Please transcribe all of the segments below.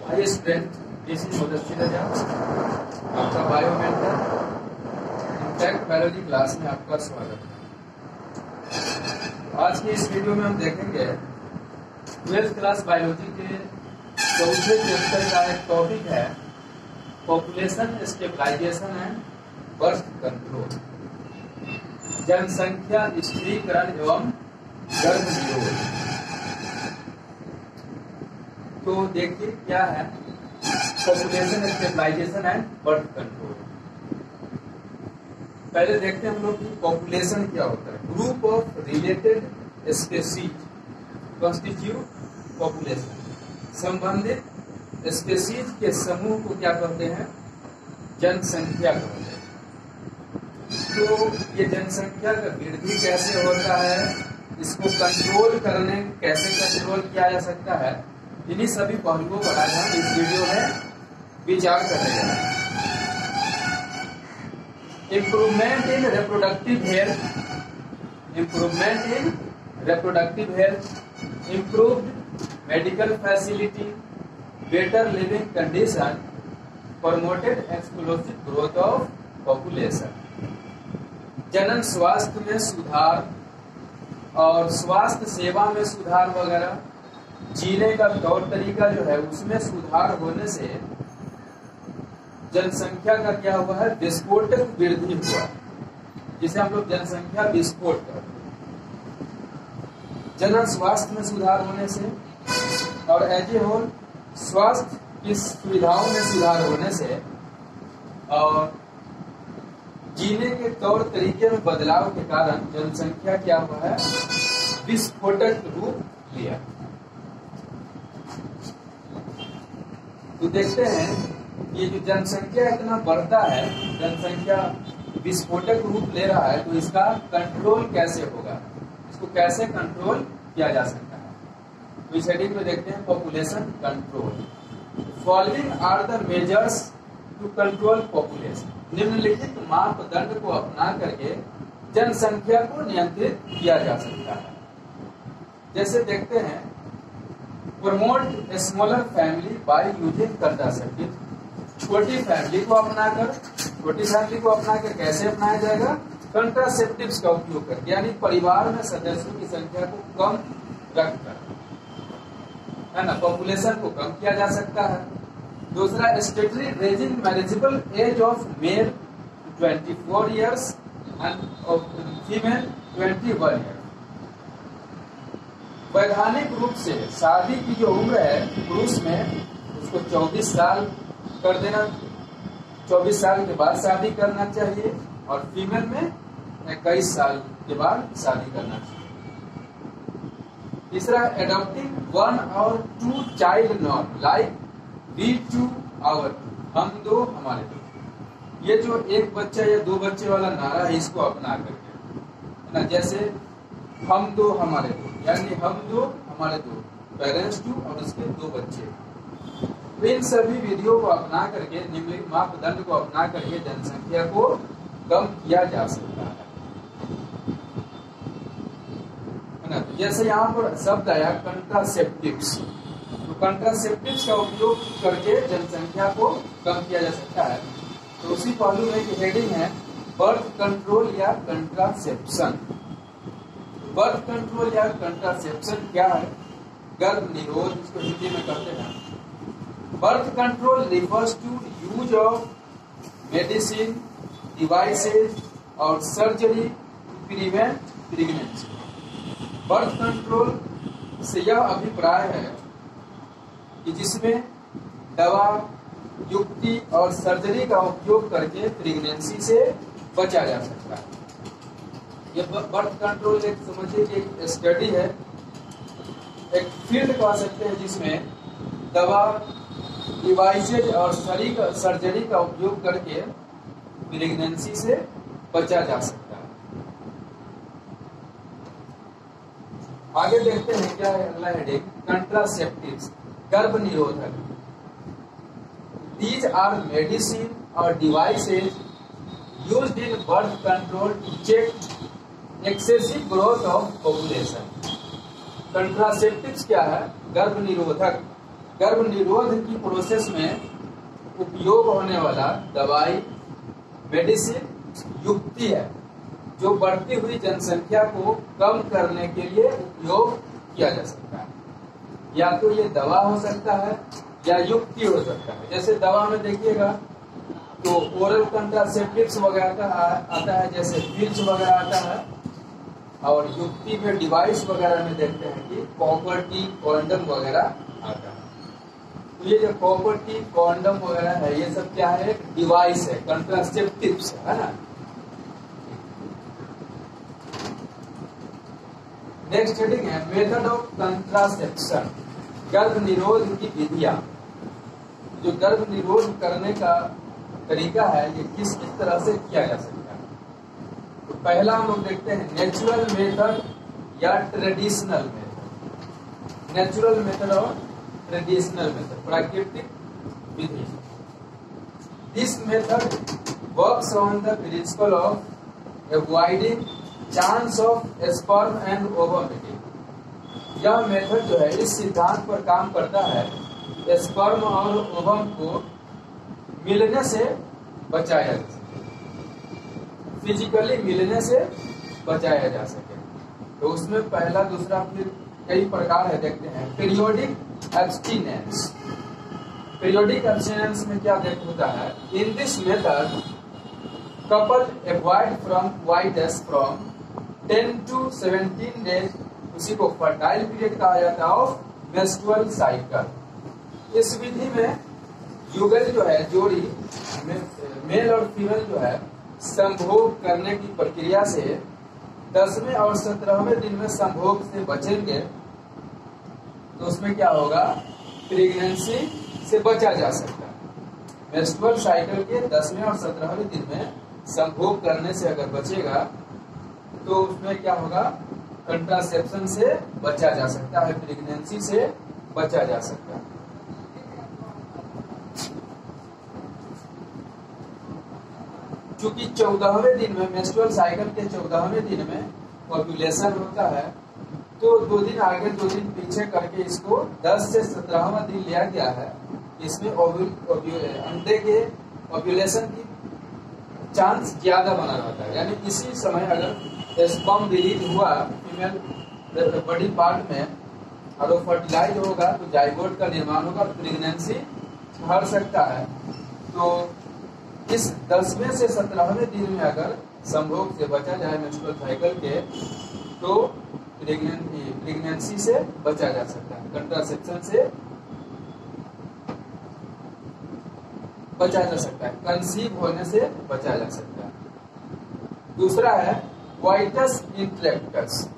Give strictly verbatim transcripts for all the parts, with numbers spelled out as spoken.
High strength देसी सदस्य रजा आपका बायोमेंटल इंटैक्ट बायोलॉजी क्लास में आपका स्वागत है। आज की इस वीडियो में हम देखेंगे ट्वेल्थ क्लास बायोलॉजी के चौथे चैप्टर का एक टॉपिक है population stabilization and birth control, जनसंख्या स्थिरीकरण एवं गर्भ निरोध। तो देखिए क्या है population stabilization and birth control. पहले देखते हैं हम लोग कि पॉपुलेशन क्या होता है। Group of related species constitute population. संबंधित स्पेसीज के समूह को क्या कहते हैं? जनसंख्या कहते हैं। तो ये जनसंख्या का वृद्धि कैसे होता है, इसको कंट्रोल करने कैसे कंट्रोल किया जा सकता है, इन्हीं सभी पहलुओं पर आज हम इस वीडियो में विचार कर रहे हैं। Improvement in reproductive health, improvement in reproductive health, improved medical facility, better living condition, promoted explosive growth of population. जनन स्वास्थ्य में सुधार और स्वास्थ्य सेवा में सुधार वगैरह, जीने का तौर तरीका जो है उसमें सुधार होने से जनसंख्या का क्या हुआ है? विस्फोटक वृद्धि हुआ, जिसे हम लोग जनसंख्या विस्फोट कहते हैं। जनन स्वास्थ्य में सुधार होने से और एज ए होल स्वास्थ्य की सुविधाओं में सुधार होने से और जीने के तौर तरीके में बदलाव के कारण जनसंख्या क्या हुआ है? विस्फोटक रूप लिया। तो देखते हैं ये जो जनसंख्या इतना बढ़ता है, जनसंख्या विस्फोटक रूप ले रहा है, तो इसका कंट्रोल कैसे होगा, इसको कैसे कंट्रोल किया जा सकता है। तो इस हेडिंग में देखते हैं population control. Following are the measures to control population. निम्नलिखित मापदंड को अपना करके जनसंख्या को नियंत्रित किया जा सकता है। जैसे देखते हैं promote smaller family by using contraceptive. छोटी फैमिली को अपनाकर छोटी फैमिली को अपनाकर कैसे अपनाया जाएगा? कंट्रासेप्टिव्स का उपयोग करके, यानी परिवार में सदस्यों की संख्या को कम रखकर, है ना, पॉपुलेशन को कम किया जा सकता है। दूसरा, stately raising marriageable age of male twenty four years and of female twenty one year. वैधानिक रूप से शादी की जो उम्र है पुरुष में उसको चौबीस साल कर देना, चौबीस साल के बाद शादी करना चाहिए, और फीमेल में इक्कीस साल के बाद शादी करना चाहिए। तीसरा, एडॉप्टिंग वन और two child norm like we two our two, हम दो हमारे दो। ये जो एक बच्चा या दो बच्चे वाला नारा है, इसको अपना करके, है ना, जैसे हम दो हमारे दो, यानी हम दो हमारे दो, पेरेंट्स टू और उसके दो बच्चे। तो इन सभी विधियों को अपना करके, निम्नलिखित मापदंड को अपना करके जनसंख्या को कम किया जा सकता है, है ना। तो जैसे यहाँ पर शब्द आया कंट्रासेप्टिव्स, तो कंट्रासेप्टिव्स का उपयोग करके जनसंख्या को कम किया जा सकता है। तो उसी पहलू में की हेडिंग है बर्थ कंट्रोल या कंट्रासेप्शन। बर्थ कंट्रोल या कंट्रासेप्शन क्या है? गर्भ निरोध, इसको हिंदी में कहते हैं। Birth control refers to use of medicine, devices और surgery to prevent pregnancy. Birth control से यह अभिप्राय है कि जिसमें दवा, युक्ति और सर्जरी का उपयोग करके प्रेगनेंसी से बचा जा सकता है। ये बर्थ कंट्रोल एक समझिए कि एक स्टडी है, एक फील्ड कह सकते हैं, जिसमें दवा, डिवाइसेज और सर्जरी का उपयोग करके प्रेगनेंसी से बचा जा सकता है। आगे देखते हैं क्या है अगला हेडिंग, कंट्रासेप्टिव्स, गर्भ निरोधक। दीज आर मेडिसिन और devices used in birth control to check excessive growth of population. Contraceptives क्या है? गर्भ निरोधक, गर्भ निरोध की प्रोसेस में उपयोग होने वाला दवाई, मेडिसिन, युक्ति है जो बढ़ती हुई जनसंख्या को कम करने के लिए उपयोग किया जा सकता है। या तो ये दवा हो सकता है या युक्ति हो सकता है। जैसे दवा में देखिएगा तो ओरल कंट्रासेप्टिव्स वगैरह आता है, जैसे पिल्स वगैरह आता है, और युक्ति में डिवाइस वगैरह में देखते हैं कि कॉपर टी, कॉन्डम वगैरह आता है। तो ये जो कॉपर टी, कॉन्डम वगैरह है, ये सब क्या है? डिवाइस है, कंट्रासेप्टिव्स है ना। नेक्स्ट हेडिंग है मेथड ऑफ कंट्रासेप्शन, गर्भ निरोध की विधियां। जो गर्भ निरोध करने का तरीका है ये किस किस तरह से किया जा सकता है। तो पहला हम लोग देखते हैं नेचुरल मेथड या ट्रेडिशनल मेथड। नेचुरल मेथड और ट्रेडिशनल मेथड, प्राकृतिक विधि। This method works on the principle of avoiding chance of sperm and ovum meeting. यह मेथड जो है इस सिद्धांत पर काम करता है स्पर्म और ओवम को मिलने से बचाया जा सके, फिजिकली मिलने से बचाया जा सके। तो उसमें पहला, दूसरा, फिर कई प्रकार है, देखते हैं। Periodic abstinence. पीरियोडिक एब्स्टिनेंस में क्या देख होता है? In this method couple avoid from coitus from ten to seventeen days, उसी को फर्टाइल पीरियड कहा जाता है, ऑफ मेंस्ट्रुअल साइकिल। इस विधि में युगल जो है, जोड़ी मेल और फीमेल जो है, संभोग करने की प्रक्रिया से दसवें और सत्रहवें दिन में संभोग से बचेंगे तो उसमें क्या होगा? प्रेगनेंसी से बचा जा सकता है। मेंस्ट्रुअल साइकिल के दसवें और सत्रहवें दिन में संभोग करने से अगर बचेगा तो उसमें क्या होगा? कंट्रासेप्शन से बचा जा सकता है, प्रेगनेंसी से बचा जा सकता है। चूंकि चौदहवें दिन में, मेंस्ट्रुअल साइकिल के चौदहवें दिन में ओव्यूलेशन होता है, तो दो दिन आगे दो दिन पीछे करके इसको दस से सत्रहवां दिन लिया गया है। इसमें अंडे के ओव्यूलेशन की चांस ज्यादा बना रहता है, यानी इसी समय अगर स्पर्म रिलीज हुआ फीमेल बॉडी पार्ट में और वो फर्टिलाइज होगा तो जाइगोट का निर्माण होगा, प्रेगनेंसी बढ़ सकता है। तो इस दसवें से सत्रहवें दिन में अगर संभोग से बचा जाए मेंस्ट्रुअल साइकिल के, तो प्रेगनेंसी से बचा जा सकता है, कंट्रासेप्शन से बचा जा सकता है, कंसीव होने से बचा जा सकता है। दूसरा है coitus interruptus.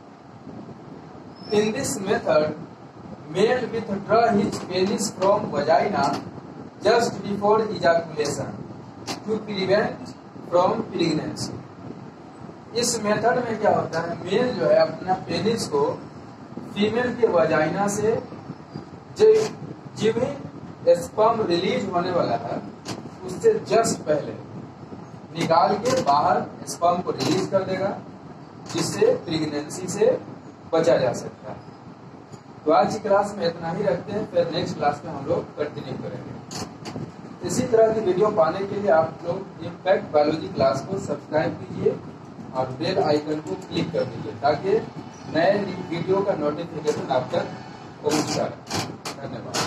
In this method male withdraw his penis from vagina just before ejaculation to prevent from pregnancy। इस मेथड में क्या होता है? मेल जो है अपना पेनिस को फीमेल के वजाइना से जिस स्पर्म रिलीज होने वाला है उससे जस्ट पहले निकाल के बाहर स्पर्म को रिलीज कर देगा, जिससे प्रेगनेंसी से बचा जा सकता है। तो आज की क्लास में इतना ही रखते हैं, फिर नेक्स्ट क्लास में हम लोग कंटिन्यू करेंगे। इसी तरह की वीडियो पाने के लिए आप लोग इम्पैक्ट बायोलॉजी क्लास को सब्सक्राइब कीजिए और बेल आइकन को क्लिक कर दीजिए ताकि नए वीडियो का नोटिफिकेशन आप तक पहुंच जाए। धन्यवाद।